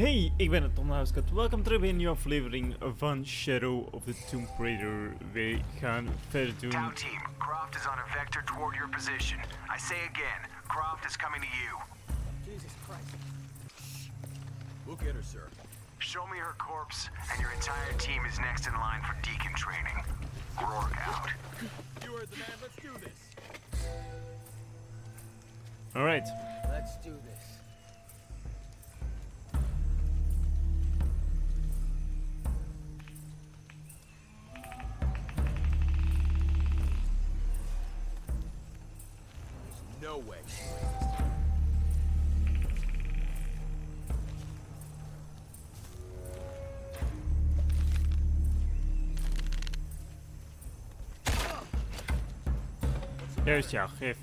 Hey, ik ben Tom Huiskat. Welkom terug bij een nieuwe aflevering van Shadow of the Tomb Raider. We gaan verder doen. Tau team, Croft is on a vector toward your position. I say again, Croft is coming to you. Jesus Christ. We'll get her, sir. Show me her corpse, and your entire team is next in line for deacon training. Rourke out. You heard the man. Let's do this. Alright. Let's do this. No way. Juist, ja, geef.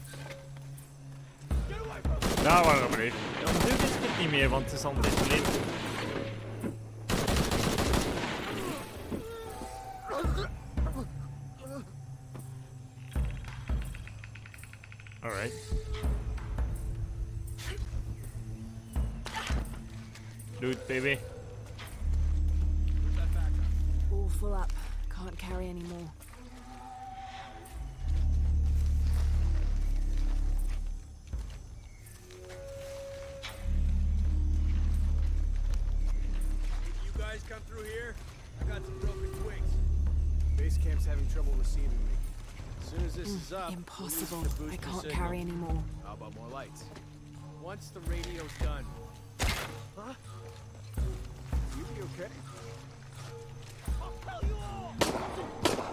Nou, waarom niet? Dan doe ik het niet meer, want het is al dit leven. Alright. Do it, baby. All full up. Can't carry anymore. You guys come through here? I got some broken twigs. Base camp's having trouble receiving me. As soon as this is up, Impossible. we'll use it to boost I the can't signal. carry anymore. How about more lights? Once the radio's done. Huh? You be okay? I'll tell you all!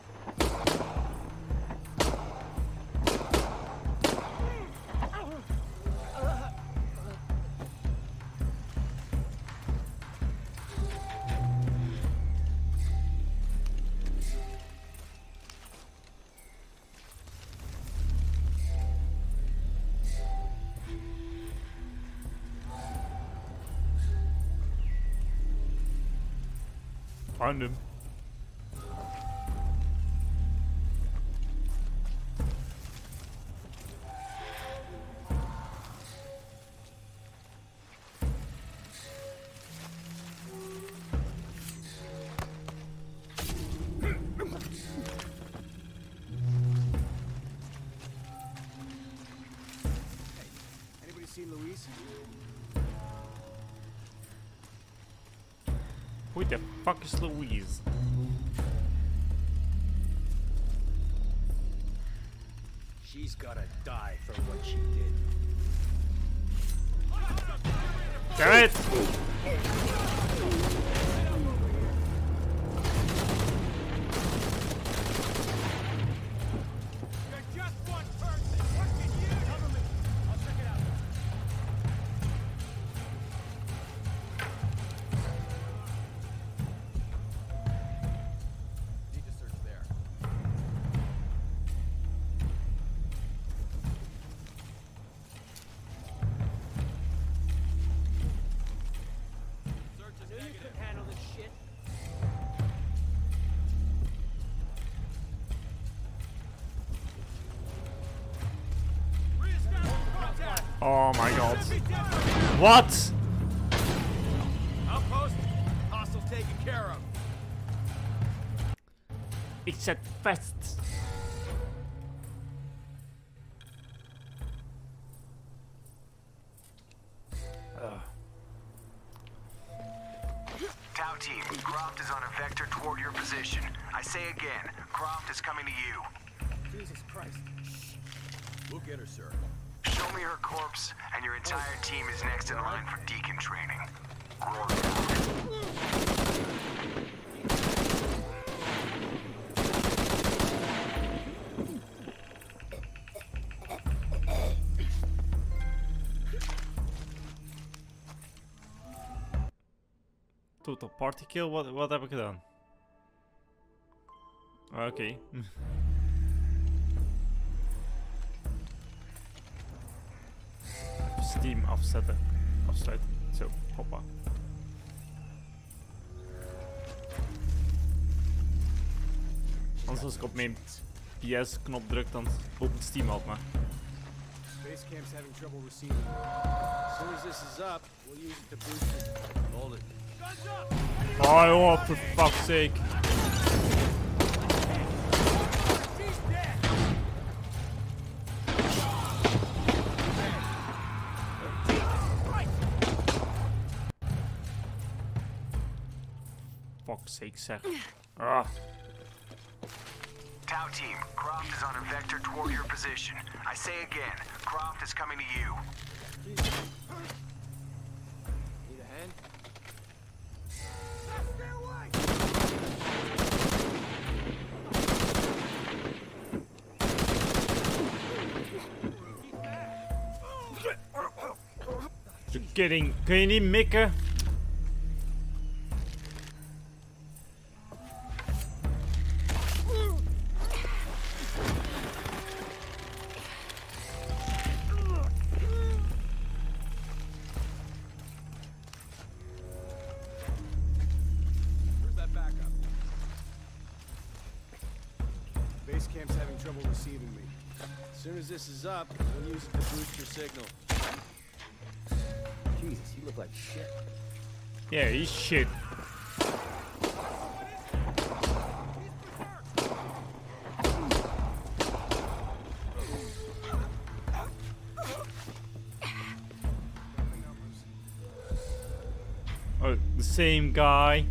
Found him. Anybody seen Louise? Who the fuck is Louise? She's gotta die for what she did. Damn it! You're just one person. What can you do? Cover me. I'll check it out. Need to search there. Search is negative. You can handle this shit. Oh my god. What? Outpost. Hostiles taken care of. Ik zet vast. Tau team, Croft is on a vector toward your position. I say again, Croft is coming to you. Jesus Christ. We'll get her, sir. Show me her corpse, and your entire team is next in line for deacon training. Rourke out. Total party kill, wat heb ik gedaan? Oké. Steam afzetten. Afsluiten. Zo, hoppa. Anders als ik op mijn PS-knop druk, dan opent Steam op me. Base camp's having trouble receiving. As soon as this is up, we'll use it to boost it. Fire off, for fuck's sake. Fuck's sake, sir. Ah. Tau team, Croft is on a vector toward your position. I say again, Croft is coming to you. Need a hand? Stay away! You're getting... Kan je niet mikken? Where's that backup? Base camp's having trouble receiving me. As soon as this is up, we'll use it to boost your signal. Jesus, you look like shit. Yeah, he's shit. Oh, the same guy.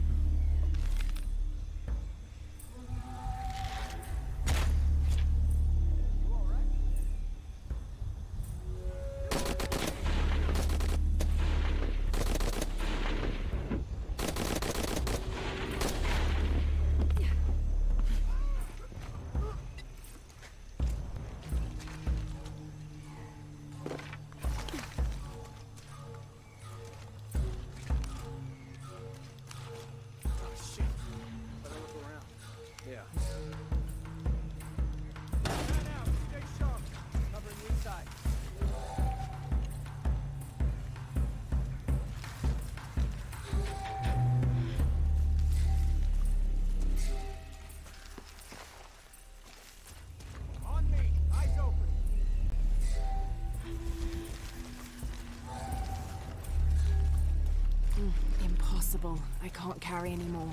Impossible. I can't carry anymore.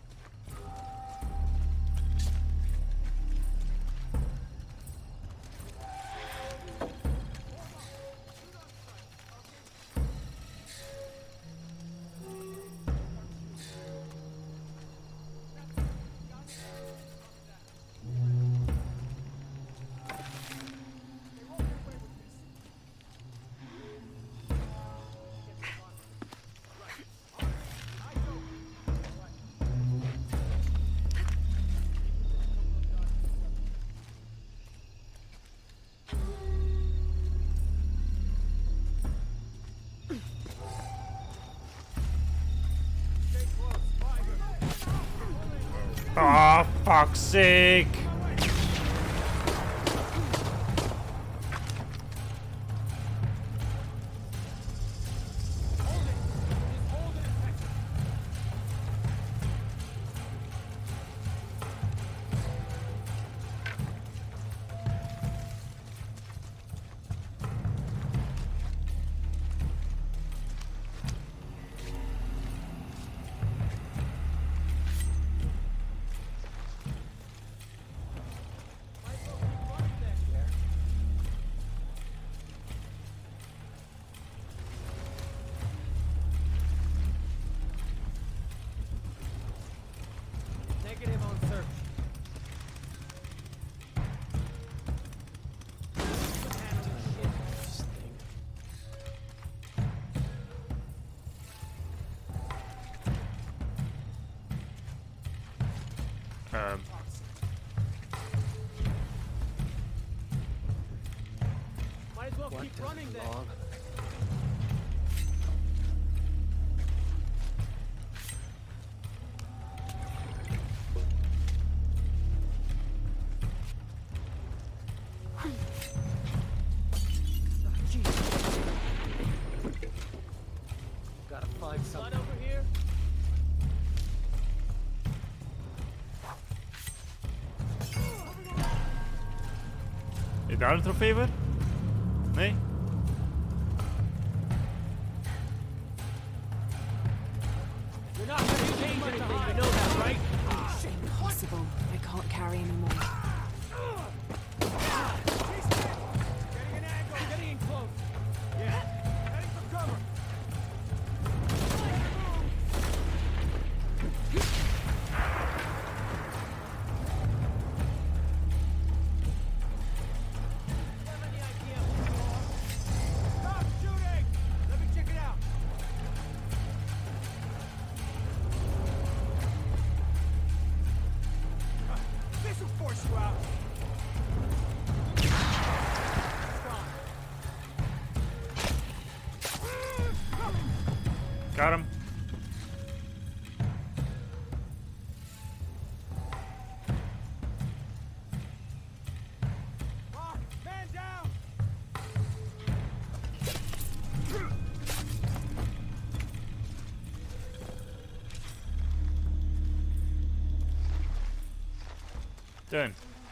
Ah, fuck's sake. Negative on search. Might as well keep running then. Gotta find something. Blood over here. Is daar een trofee voor? Nee? everything. You know that, right? Impossible. I can't carry anymore. Getting an angle. Getting in close. Yeah. Heading for cover. Have any idea who you are? Stop shooting! Let me check it out. This will force you out. Got him. Mark, man down. Done.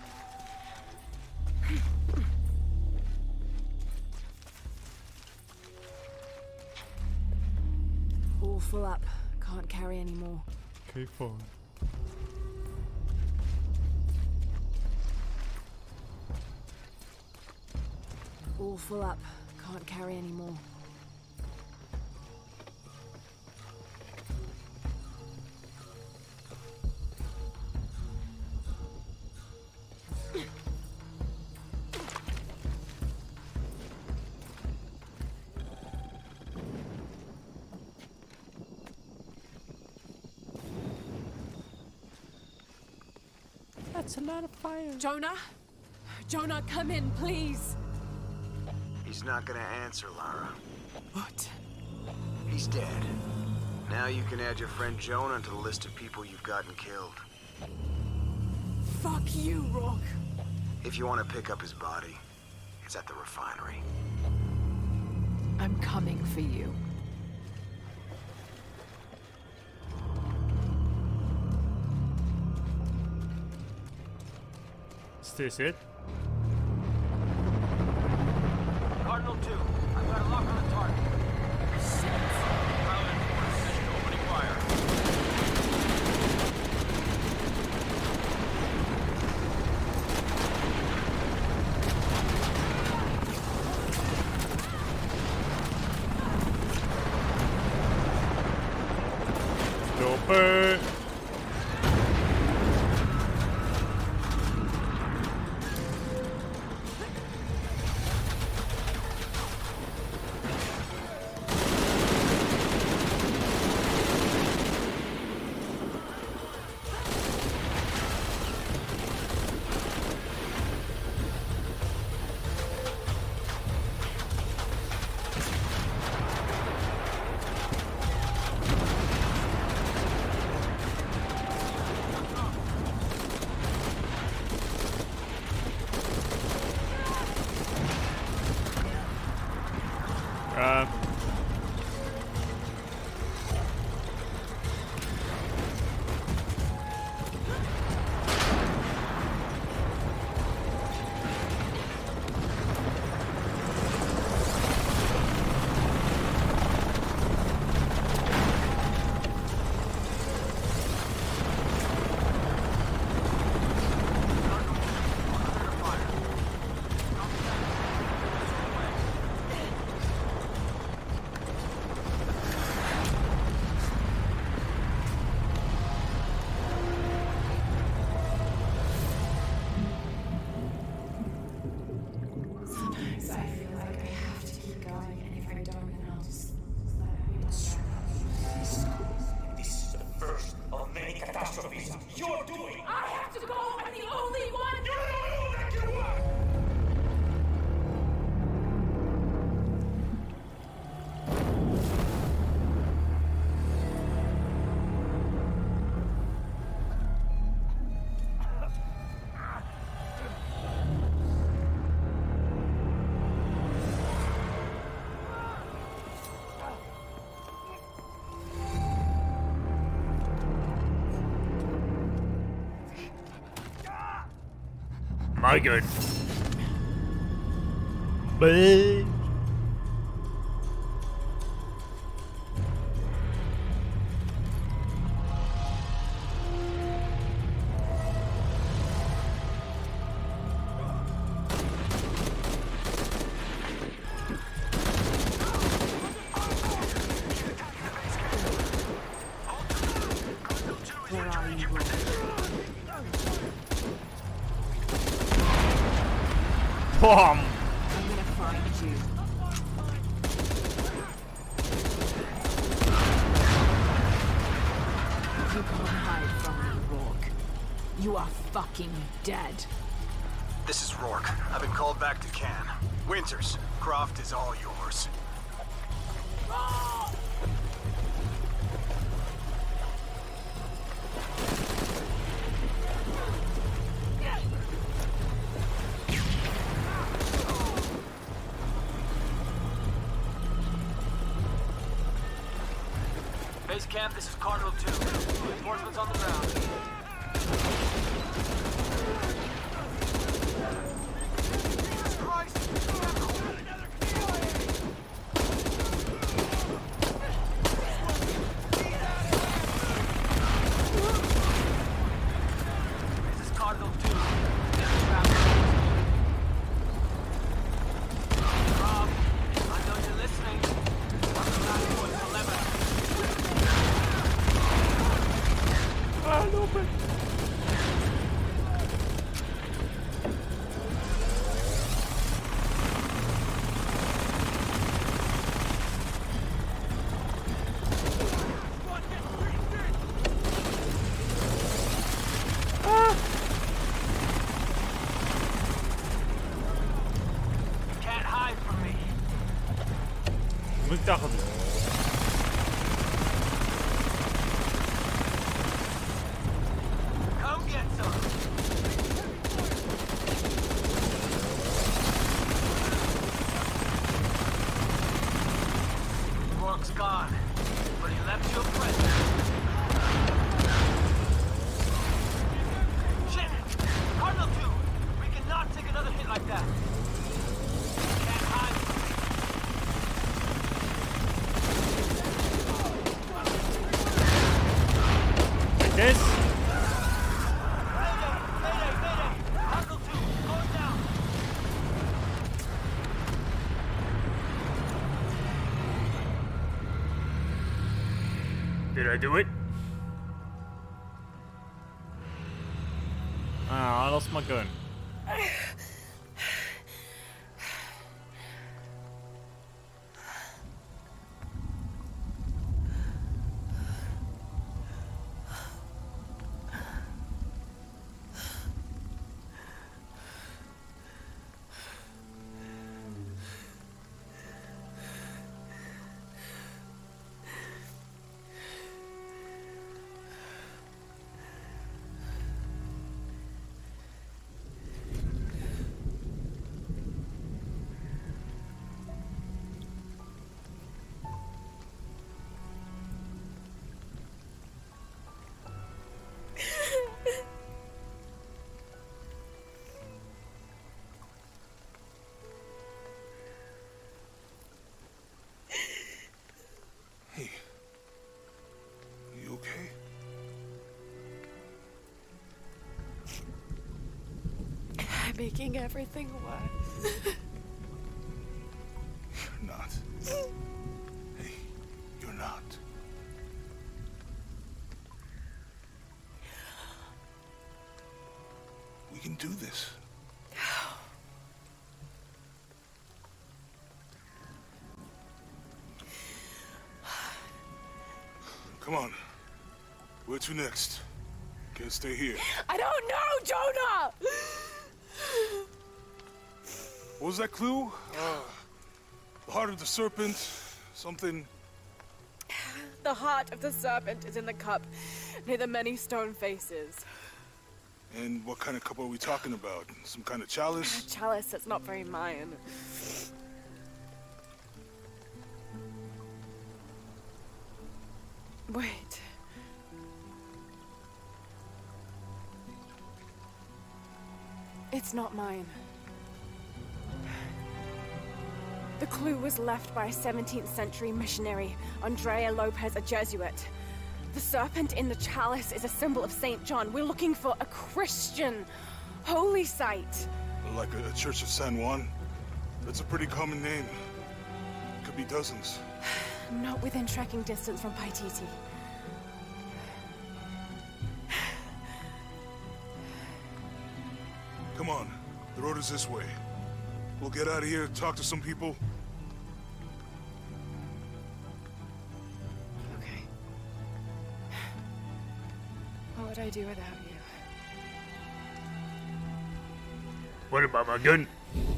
All full up. Can't carry anymore. Okay, fine. All full up. Can't carry anymore. That's a lot of fire. Jonah? Jonah, come in, please. He's not gonna answer, Lara. What? He's dead. Now you can add your friend Jonah to the list of people you've gotten killed. Fuck you, Rock. If you want to pick up his body, it's at the refinery. I'm coming for you. Is this it? Cardinal 2, I've got a lock on the target. Pilot and force, position opening fire. Stopper. Sometimes I feel like I have to keep going, and if I don't, then I'll just let it This is the first of many catastrophes you're doing. I have to go! I'm the only one! You're the only one that can work. My god. But Rourke. BOOM! I'm gonna find you. You can't hide from me, Rourke. You are fucking dead. This is Rourke. I've been called back to Cannes. Winters, Croft is all yours. Base camp, this is Cardinal 2. Reinforcements on the ground. This is Cardinal 2. Rob, I know you're listening. I'm the last voice 11. Ah, open! You can't hide from me. moet ik dat gaan doen? Come get some. Rourke's gone, but he left you a present. Shit! Cardinal 2! We cannot take another hit like that. Can't hide. Like this? Mayday! Cardinal 2, going down. Did I do it? Ah, I lost my gun. Hey. You okay? I'm making everything worse. You're not. Hey, you're not. We can do this. Come on. Where to next? Can't stay here. I don't know, Jonah! What was that clue? The heart of the serpent, something. The heart of the serpent is in the cup, near the many stone faces. And what kind of cup are we talking about? Some kind of chalice? A chalice that's not very Mayan. Wait. It's not mine. The clue was left by a 17th century missionary, Andrea Lopez, a Jesuit. The serpent in the chalice is a symbol of St. John. We're looking for a Christian holy site. Like a Church of San Juan? That's a pretty common name. Could be dozens. Not within trekking distance from Paititi. Come on, the road is this way. We'll get out of here, talk to some people. Okay. What would I do without you? What about my gun?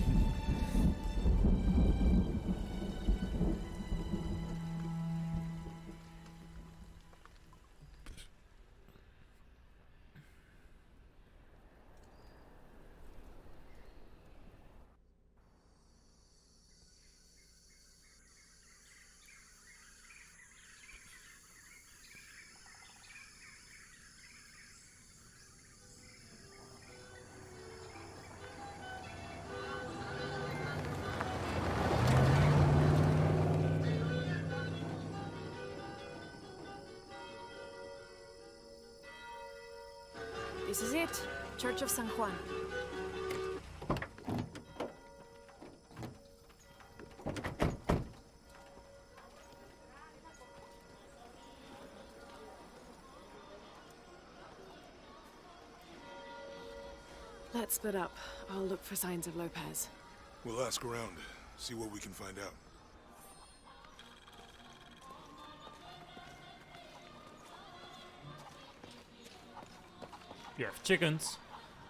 This is it. Church of San Juan. Let's split up. I'll look for signs of Lopez. We'll ask around, see what we can find out. You have chickens.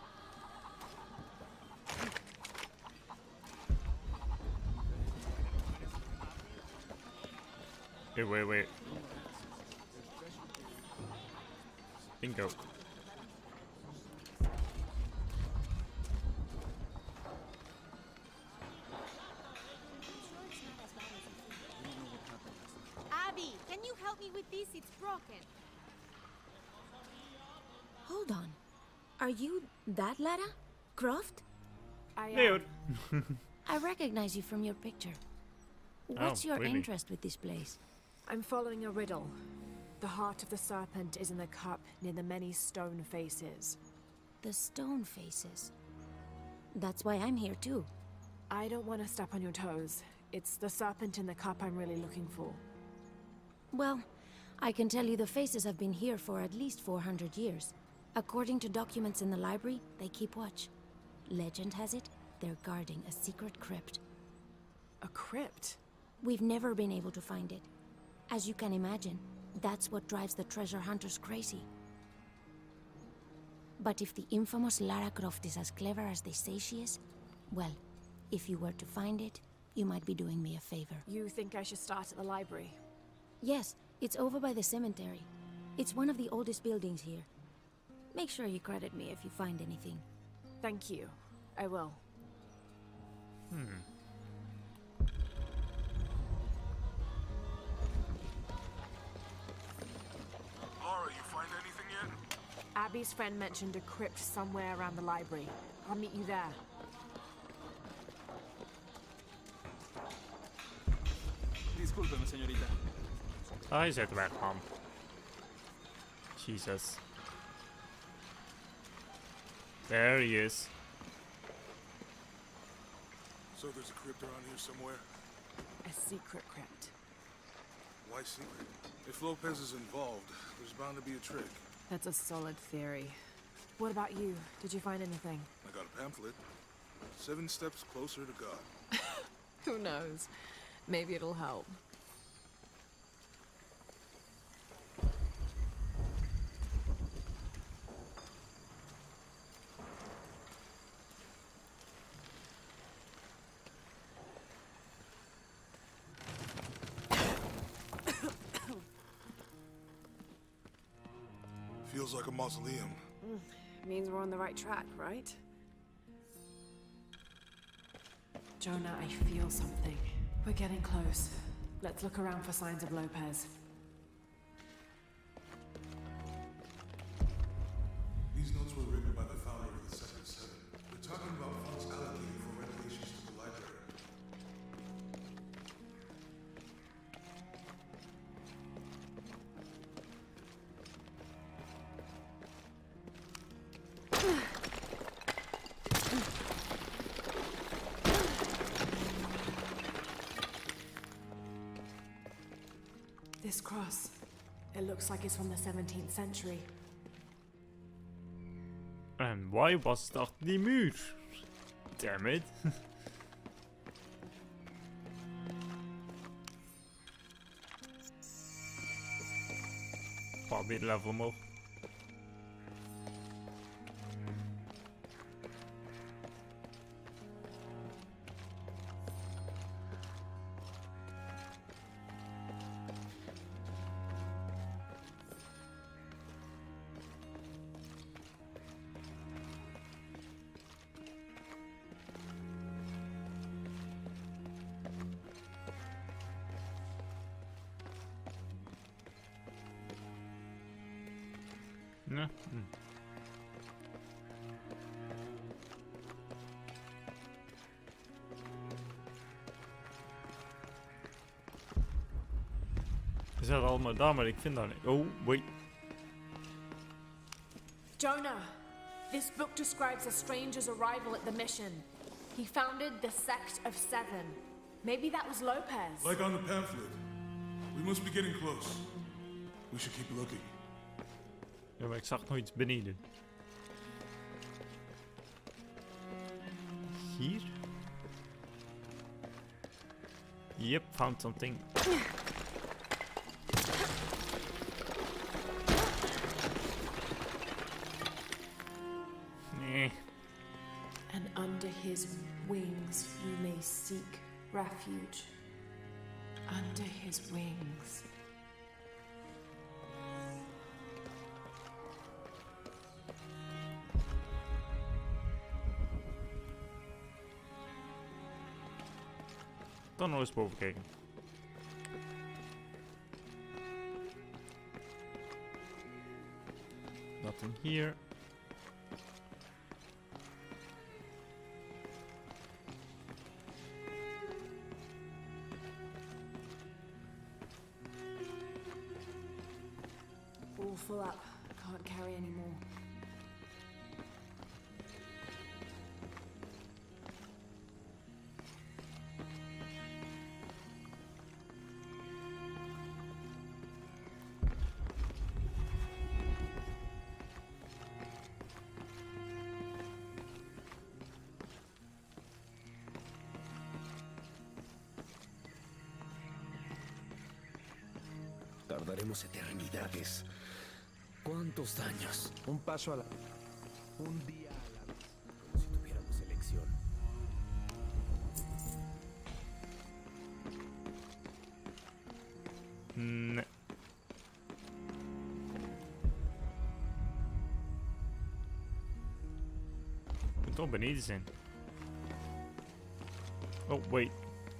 Hey, wait. Bingo. Abby, can you help me with this? It's broken. Hold on. Are you that Lara? Croft? Dude. I recognize you from your picture. What's your really? interest with this place? I'm following a riddle. The heart of the serpent is in the cup near the many stone faces. The stone faces. That's why I'm here too. I don't want to step on your toes. It's the serpent in the cup I'm really looking for. Well, I can tell you the faces have been here for at least 400 years. According to documents in the library, they keep watch. Legend has it, they're guarding a secret crypt. A crypt? We've never been able to find it. As you can imagine, that's what drives the treasure hunters crazy. But if the infamous Lara Croft is as clever as they say she is, well, if you were to find it, you might be doing me a favor. You think I should start at the library? Yes, it's over by the cemetery. It's one of the oldest buildings here. Make sure you credit me if you find anything. Thank you. I will. Laura, you find anything yet? Abby's friend mentioned a crypt somewhere around the library. I'll meet you there. Discúlpeme, señorita. I said welcome. Jesus. There he is. So there's a crypt around here somewhere? A secret crypt. Why secret? If Lopez is involved, there's bound to be a trick. That's a solid theory. What about you? Did you find anything? I got a pamphlet. 7 steps closer to God. Who knows? Maybe it'll help. Feels like a mausoleum. Means we're on the right track, right? Jonah, I feel something. We're getting close. Let's look around for signs of Lopez. These notes were written by the founder of the Sector 7. They're talking about funds allocated for renovations to the library. This cross. It looks like it's from the 17th century. En why was dat die muur? Damn it. Weer level omhoog. Ja. Ze zijn allemaal daar, maar ik vind dat niet. Oh, wait. Jonah, this book describes a stranger's arrival at the mission. He founded the Sect of Seven. Maybe that was Lopez. Like on the pamphlet. We must be getting close. We should keep looking. Ja, maar ik zag nog iets beneden. Hier? Yep, found something. Nee. And under his wings you may seek refuge. Under his wings. Dan nog eens boven kijken. Nothing here. All full up. Can't carry any more. Tardaremos eternidades. ¿Cuántos años? Un paso a la... Un día a la vez. Como si tuviéramos elección. Nee. Moet toch beneden zijn. Oh, wait.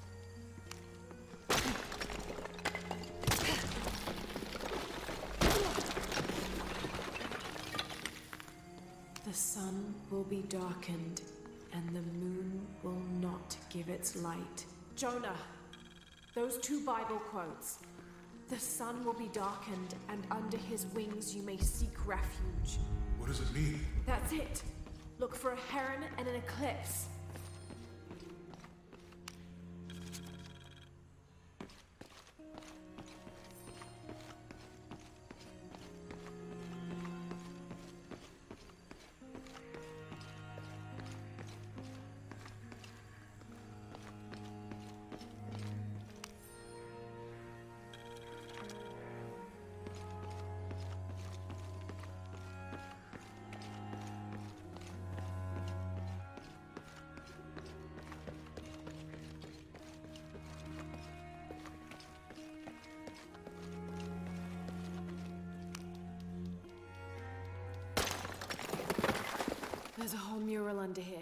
The sun will be darkened, and the moon will not give its light. Jonah, those two Bible quotes. The sun will be darkened, and under his wings you may seek refuge. What does it mean? That's it. Look for a heron and an eclipse. There's a whole mural under here.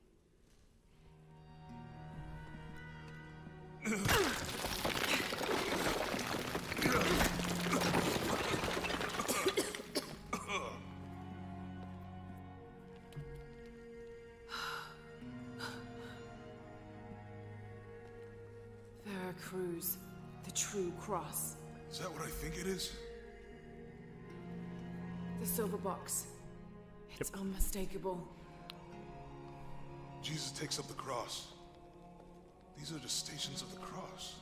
Veracruz, the true cross. Is that what I think it is? The silver box. It's unmistakable. Jesus takes up the cross. These are the stations of the cross.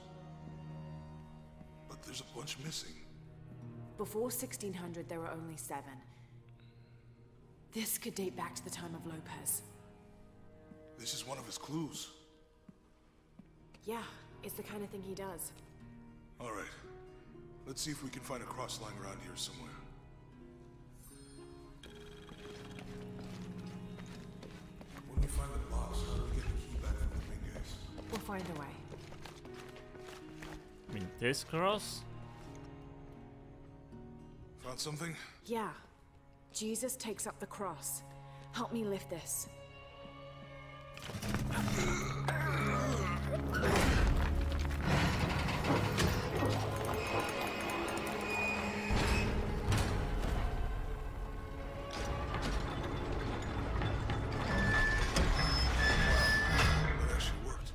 But there's a bunch missing. Before 1600, there were only 7. This could date back to the time of Lopez. This is one of his clues. Yeah, it's the kind of thing he does. All right. Let's see if we can find a cross line around here somewhere. When we find the box, how do we get the key back from the big guys? We'll find a way. I mean, this cross? Found something? Yeah. Jesus takes up the cross. Help me lift this. That actually worked.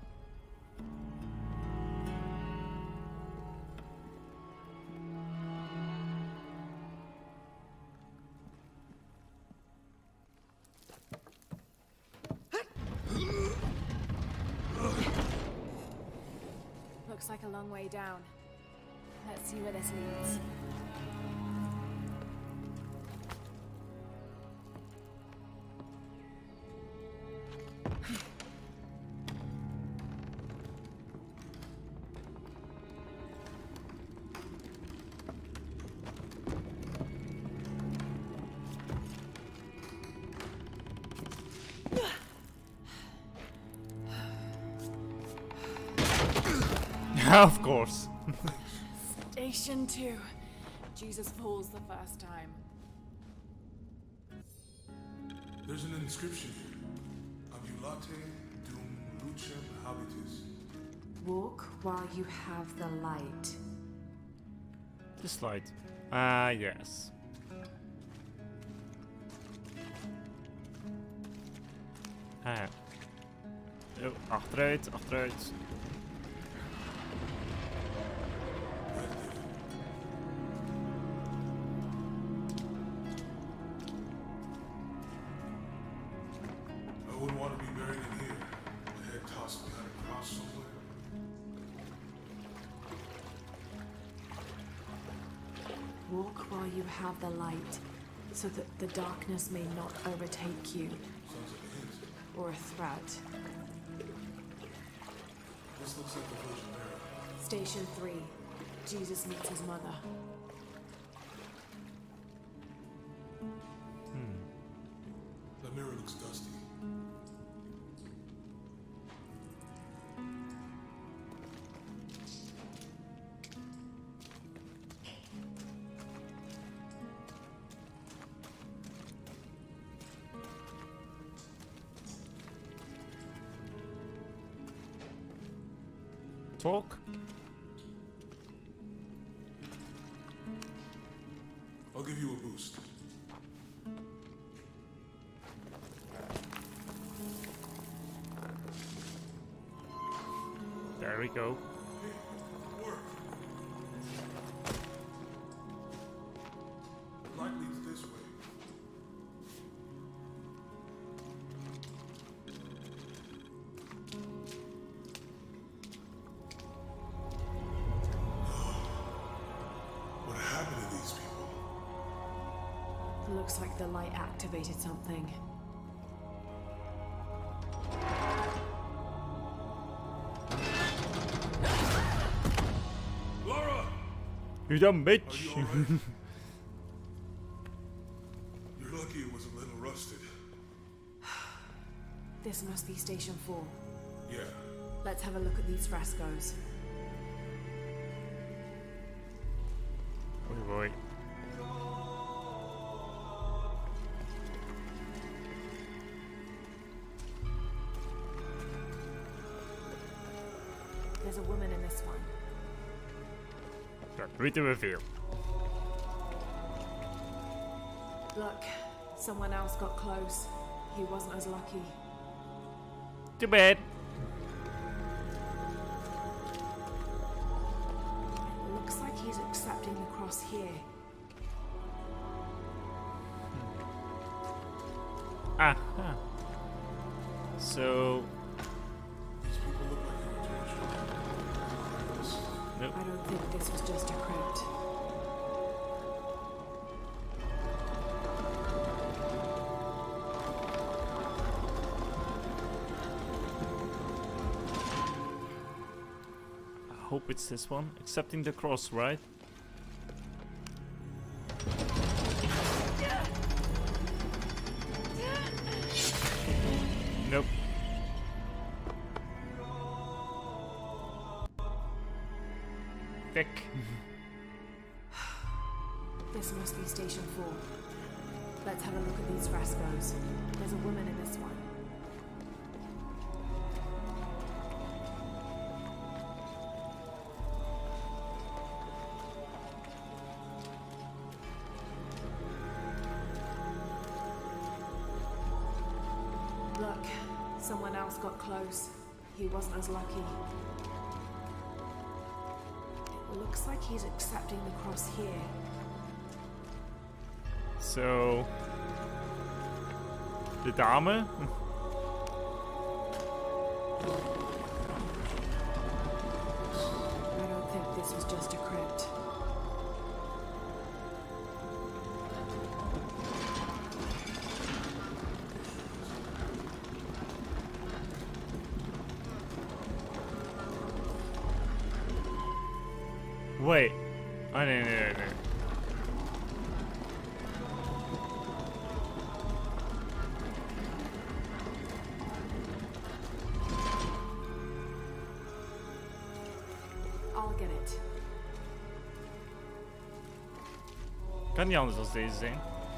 Looks like a long way down. Let's see where this leads. Of course. Station 2. Jesus falls the first time. There's an inscription here. Ambulate dum lucem habitus. Walk while you have the light. This light. Ah, yes. Ah. Oh, achteruit, achteruit. I wouldn't want to be buried in here. My head tossed behind a cross somewhere. Walk while you have the light, so that the darkness may not overtake you. Sounds like a hint. Or a threat. This looks like the Virgin Mary. Station 3. Jesus meets his mother. That mirror looks dusty. Talk? I'll give you a boost. There we go. Work. The light leads this way. What happened to these people? Looks like the light activated something. Laura! You dumb bitch. Are you alright? You're lucky it was a little rusted. This must be Station 4. Yeah. Let's have a look at these frescoes. Oh boy. There's a woman in this one. Read the reveal. Look, someone else got close. He wasn't as lucky. Too bad. It looks like he's accepting the cross here. Aha. So. These people look like they were tortured. Nope. I don't think this was just a crypt. hope it's this one. Accepting the cross, right? Nope. Thick. This must be Station 4. Let's have a look at these frescoes. There's a woman in this one. Look, someone else got close. He wasn't as lucky. It looks like he's accepting the cross here. So... de dame? I don't think this was just a crypt. Wait. Oh, nee. I'll get it. Kan niet anders dan deze zijn.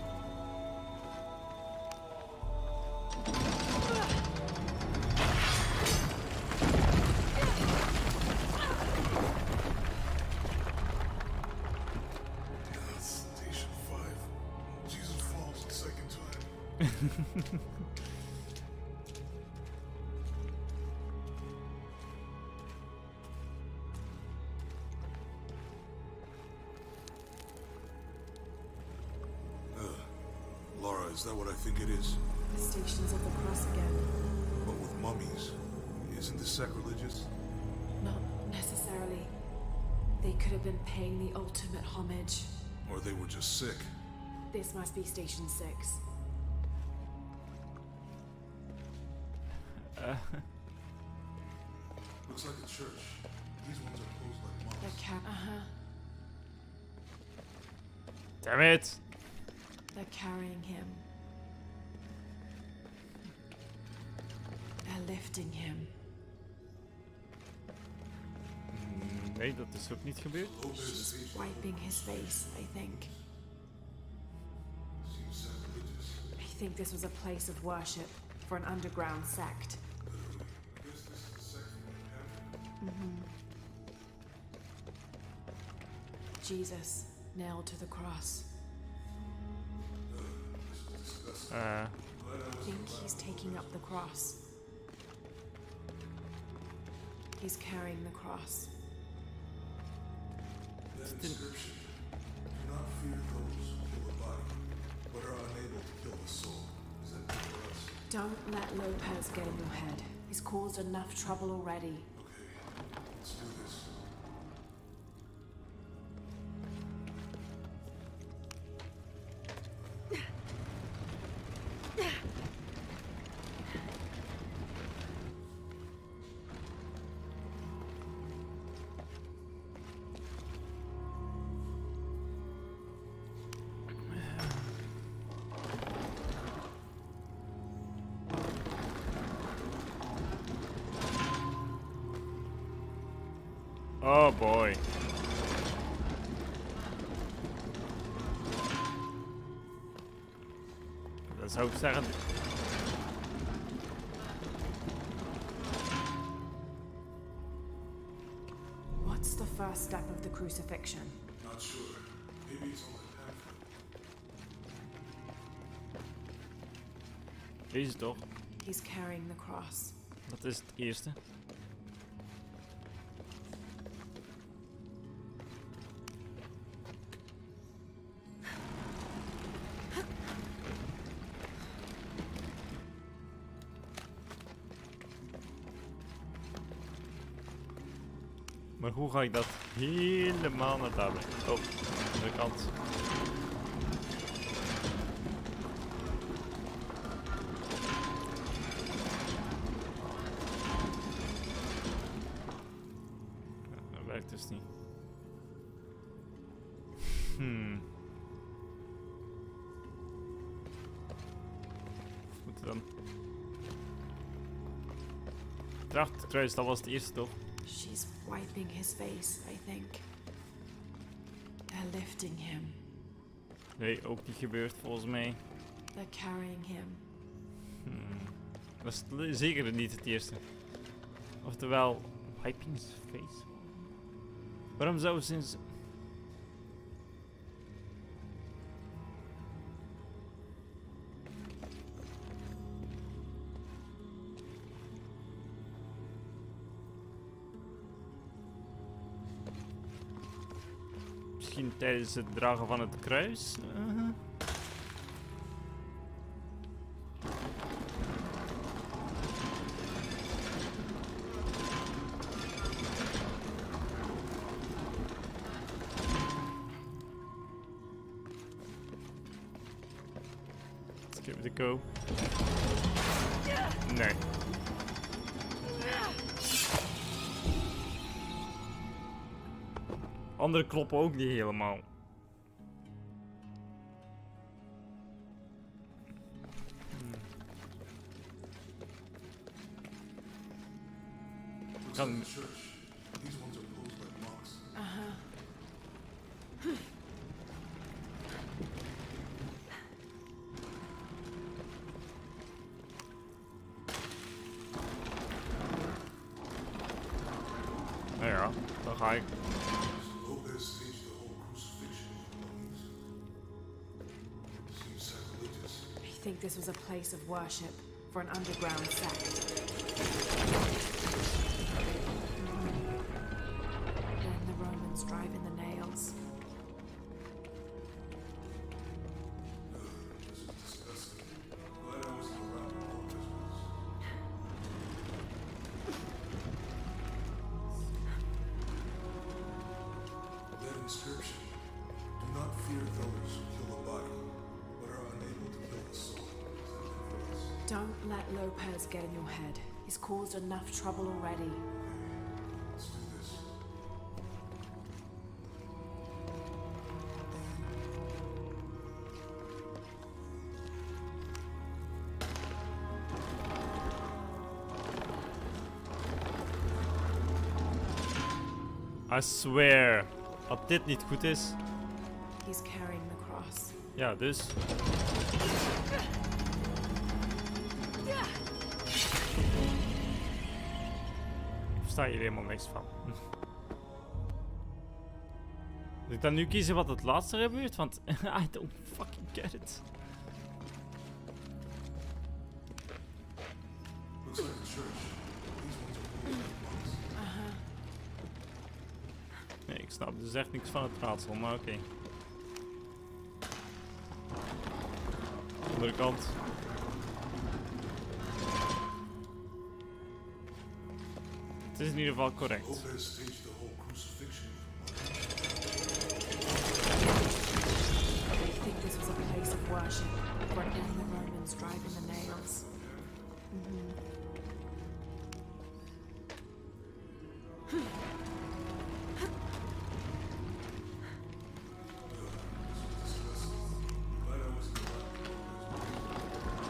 Station 5. Jesus falls the second time. Laura, is that what I think it is? The Stations of the Cross again. But with mummies. Isn't this sacrilegious? Not necessarily. They could have been paying the ultimate homage. Or they were just sick? This must be Station 6. Looks like a church. These ones are closed like The monks. Damn it! They're carrying him. They're lifting him. Nee, dat is ook niet gebeurd. She's wiping his face, I think. Seems sacrilegious. I think this was a place of worship for an underground sect. Guess this is the sect from the Panther. Jesus, nailed to the cross. I think he's taking up the cross. He's carrying the cross. That inscription. Do not fear those who kill the body, but are unable to kill the soul. Is that good for us? Don't let Lopez get in your head. He's caused enough trouble already. Okay, let's do this. Oh boy. Dat zou ik zeggen. What's the first step of the crucifixion? Not sure. Maybe it's on the pamphlet. Deze toch? He's carrying the cross. Dat is het eerste. Maar hoe ga ik dat helemaal naar daar brengen? Oh, andere kant. We eerste dan. Het achterkruis, dat was het eerste toch? She's wiping his face, I think. They're lifting him. Nee, ook niet gebeurd volgens mij. They're carrying him. Dat is zeker niet het eerste. Oftewel, wiping his face. Waarom zou sinds... Misschien tijdens het dragen van het kruis? Let's give it a go. Nee. Andere kloppen ook niet helemaal. Kan... Nou ja, dan ga ik. I think this was a place of worship for an underground sect. Then the Romans drive in the nails. This is disgusting. Glad I wasn't around for Christmas. That inscription. Do not fear those who kill the body, but are unable to kill the soul. Don't let Lopez get in your head. He's caused enough trouble already. Let's do this. I swear, dat dit niet goed is. He's carrying the cross. Ja, dus. Ik versta hier helemaal niks van. Moet ik dan nu kiezen wat het laatste gebeurt? Want I don't fucking get it. Looks like a church. These ones are closed by monks. Nee, ik snap dus echt niks van het raadsel, maar oké. Andere kant. Het is in ieder geval correct. Lopez staged the whole crucifixion. I think this was a place of worship for an the Romans drive in the nails. Glad I wasn't around.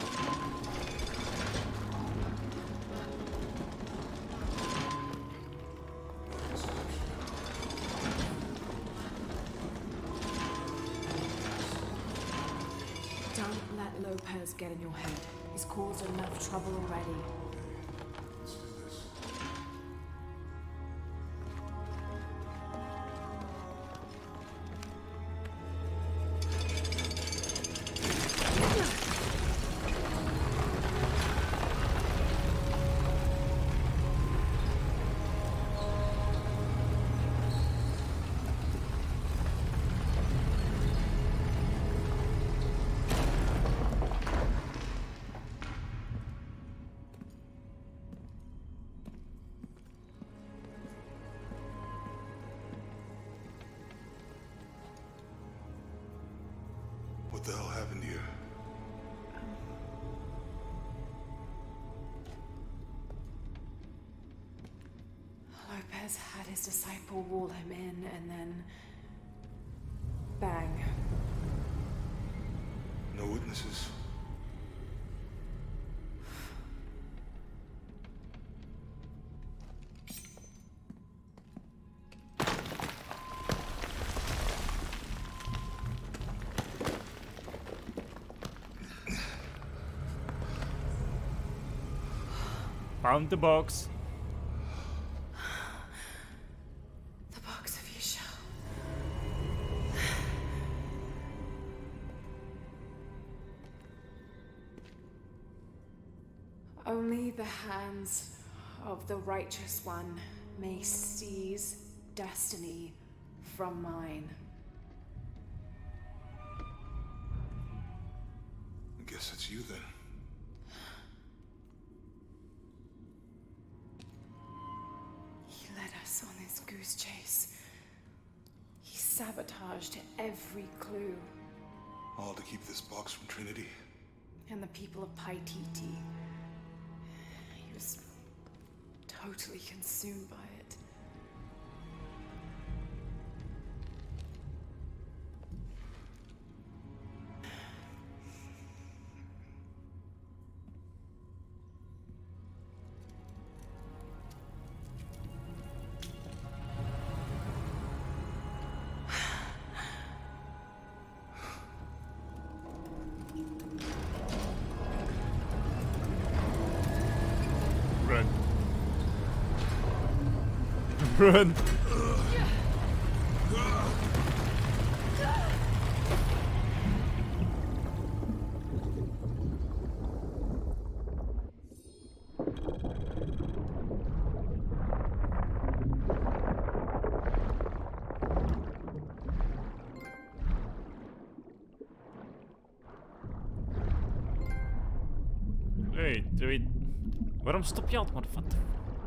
Don't let Lopez get in your head. He's caused enough trouble already. Let's do this. What the hell happened here? Lopez had his disciple wall him in and then... bang. No witnesses. Found the box. The box of Isha. Only the hands of the Righteous One may seize destiny from mine. I guess it's you then. He led us on this goose chase. He sabotaged every clue. All to keep this box from Trinity. And the people of Paititi. He was totally consumed by it. Run. Wait. Waarom stop je altijd, motherfucker?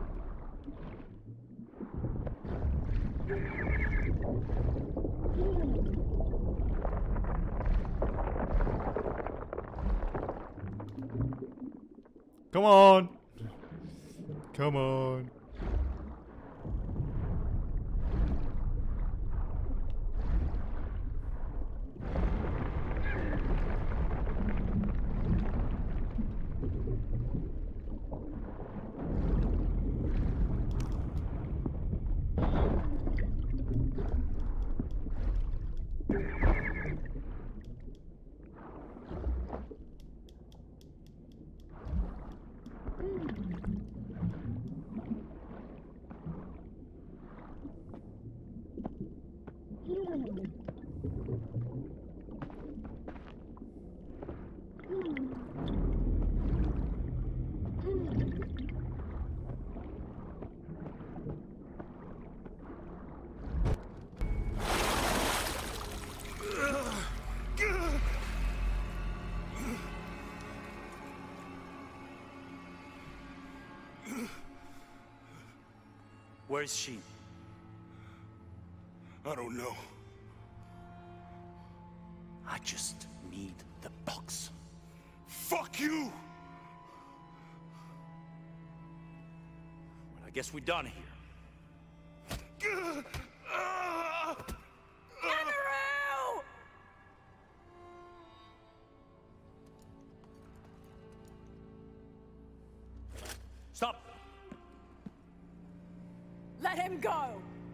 Come on! Come on! Where is she? I don't know. I just need the box. Fuck you! Well, I guess we're done here. Amaru! Stop! Let him go!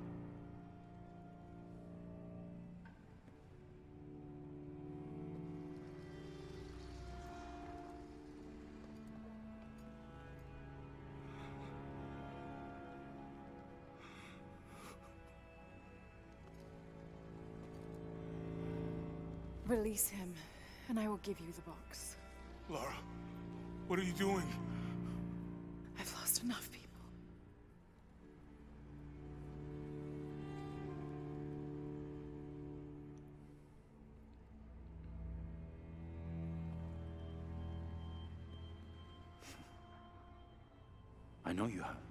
Release him, and I will give you the box. Lara, what are you doing? I've lost enough people. I know you have.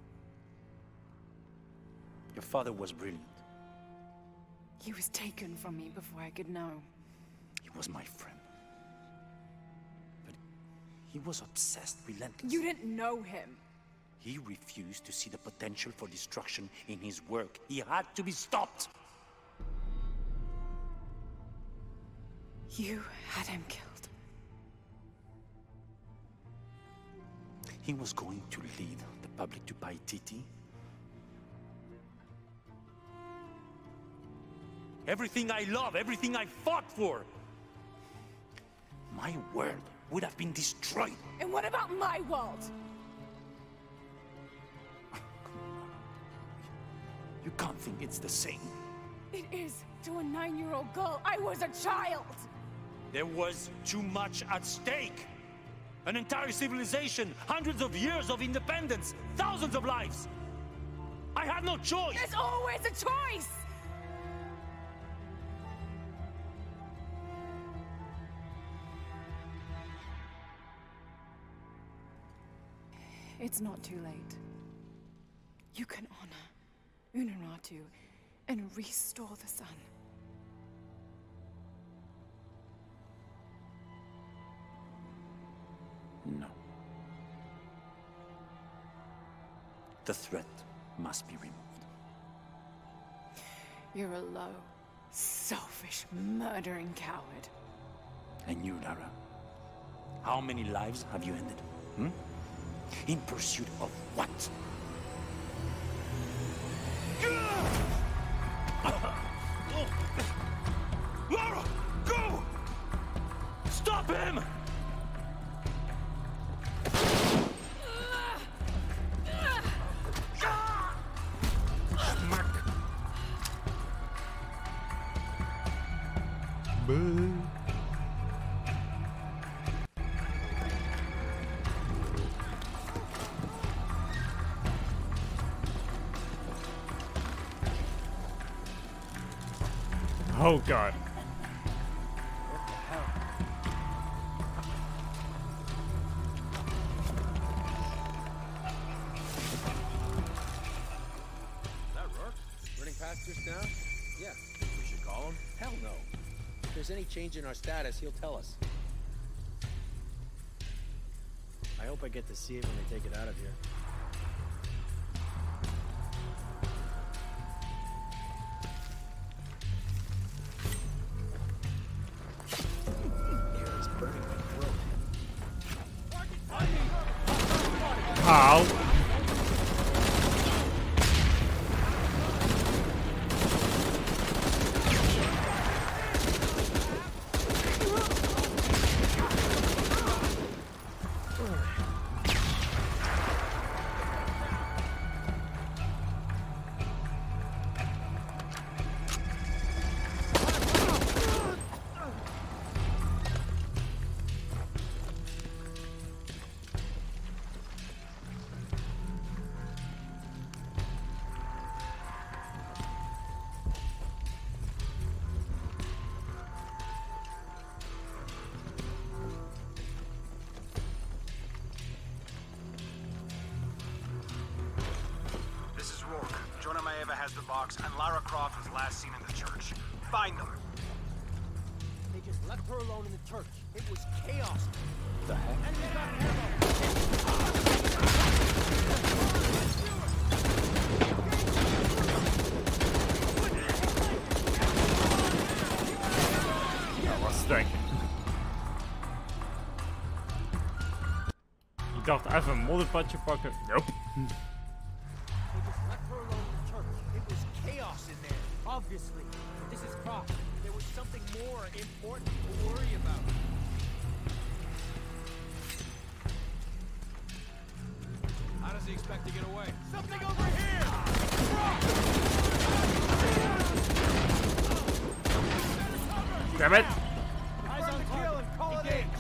Your father was brilliant. He was taken from me before I could know. He was my friend. But he was obsessed, relentless. You didn't know him. He refused to see the potential for destruction in his work. He had to be stopped. You had him killed. He was going to lead the public to Paititi. Everything I love, everything I fought for. My world would have been destroyed. And what about my world? You can't think it's the same. It is to a 9-year-old girl. I was a child! There was too much at stake. An entire civilization, hundreds of years of independence, thousands of lives. I had no choice. There's always a choice! It's not too late. You can honor Unuratu and restore the sun. No. The threat must be removed. You're a low, selfish, murdering coward. And you, Lara? How many lives have you ended? Hmm? In pursuit of what? Lara! Go! Stop him! Oh god. What the hell? Is that Rourke? Running past just now? Yeah. We should call him? Hell no. If there's any change in our status, he'll tell us. I hope I get to see it when they take it out of here. How? Jonah Maeva has the box, and Lara Croft was last seen in the church. Find them. They just left her alone in the church. It was chaos. The heck? Enemy's got ammo. Dat was sterk. Ik dacht even een modderpadje pakken. Nope. They just left her alone in the church. It was chaos in there, obviously. But this is Croft. There was something more important to worry about. How does he expect to get away? Something over here! Damn it! Eyes on kill and call it in.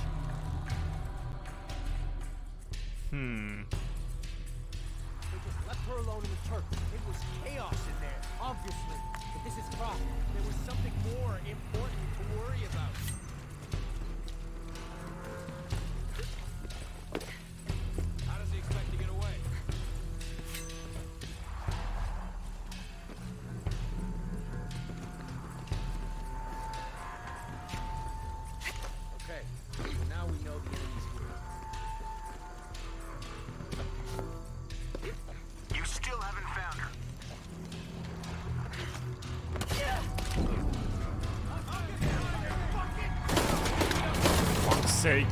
They just left her alone in the church. It was chaos in there, obviously. But this is Croft. There was something more important to worry about. How does he expect to get away? Okay, now we know the enemy's here. You still haven't found her. Fuck's sake.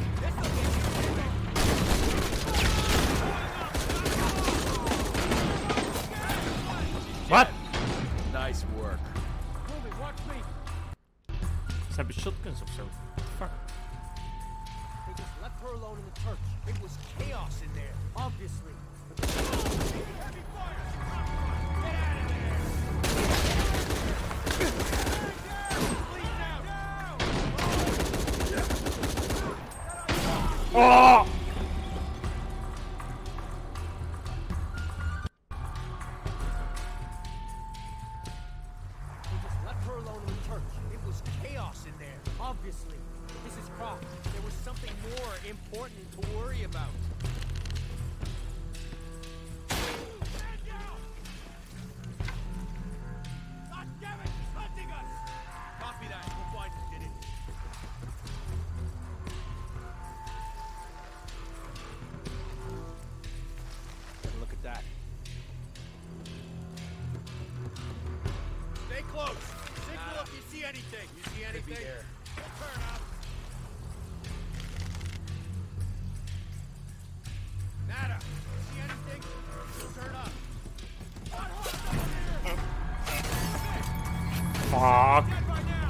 What? Nice work. Ruby, watch me. Ze hebben shotguns of zo. Fuck. They just left her alone in the church. It was chaos in there, obviously. Heavy fire! Get out of there! Oh! Just left her alone with Turk. It was chaos in there, obviously. Mrs. Croft, there was something more important to worry about. Stand down! God damn it! He's hunting us! Copy that. We'll find who did it. Have a look at that. Stay close. Signal if you see anything. You see anything? We'll turn up. Nada. You see anything? We'll turn up. Fuck. Dead by now.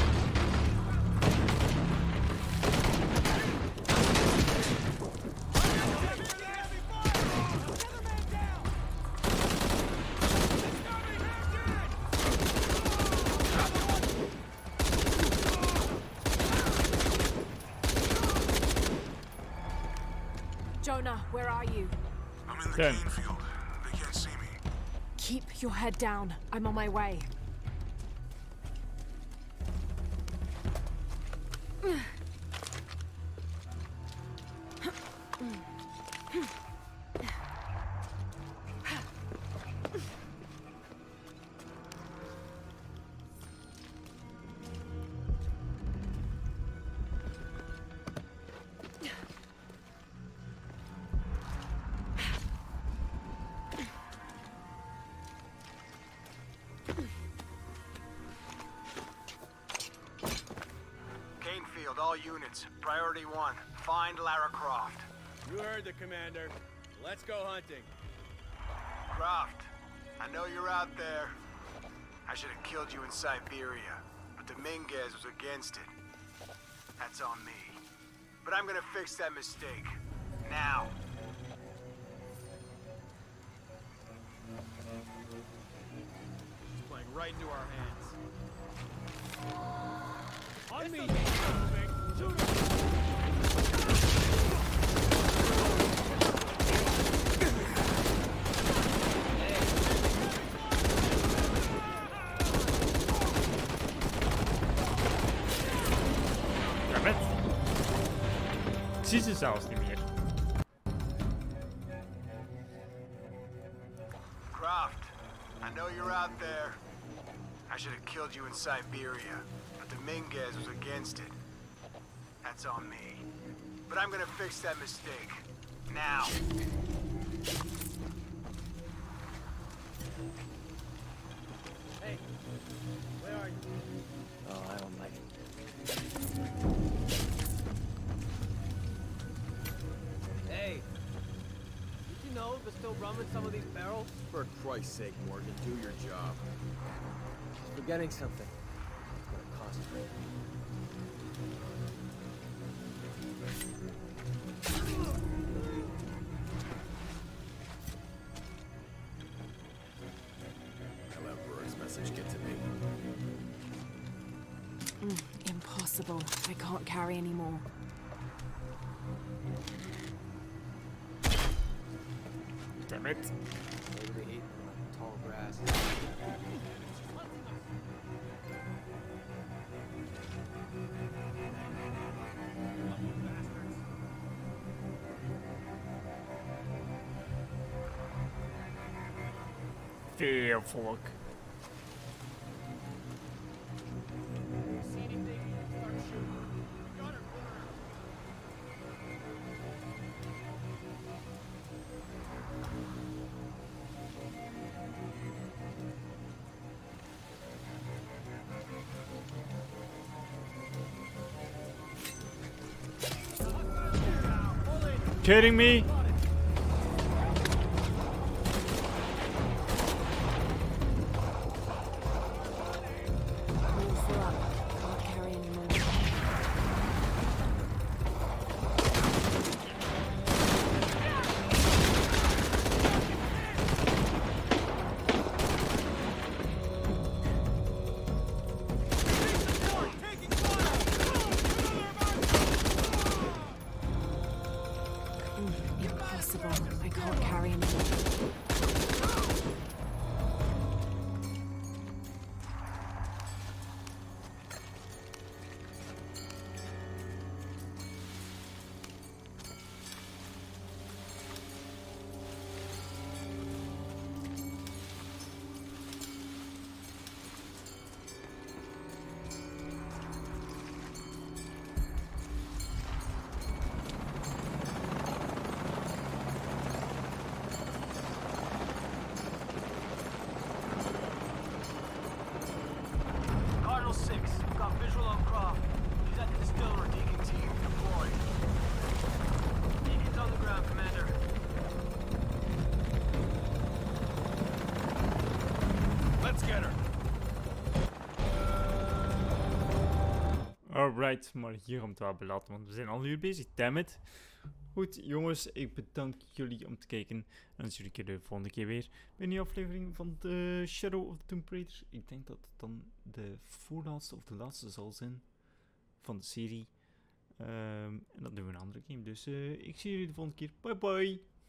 Jonah, where are you? I'm in the Ten. cane field. They can't see me. Keep your head down. I'm on my way. Canefield, all units. Priority 1. Find Lara Croft. You heard the commander. Let's go hunting. Croft, I know you're out there. I should have killed you in Siberia, but Dominguez was against it. That's on me. But I'm gonna fix that mistake. Now. It's playing right into our hands. On me! Damn it. Ik zie ze zelfs niet meer. Croft, I know you're out there. I should have killed you in Siberia, but Dominguez was against it. That's on me. But I'm gonna fix that mistake. Now. Hey, where are you? Oh, I don't like it. Hey, did you know they're still rum in some of these barrels? For Christ's sake, Morgan, do your job. Forgetting something. It's gonna concentrate. However, his message get to me. Impossible. I can't carry anymore. Damn it. Maybe they ate tall grass. Veel volk. See anything? Start shooting. Got her. Kidding me? All full up. Can't carry anymore. Alright, maar hier gaan we het wel belaten, want we zijn al een uur bezig. Dammit. Goed, jongens, ik bedank jullie om te kijken. En dan zie ik jullie de volgende keer weer bij een nieuwe aflevering van de Shadow of the Tomb Raider. Ik denk dat het dan de voorlaatste of de laatste zal zijn van de serie. En dat doen we een andere game. Dus ik zie jullie de volgende keer. Bye bye!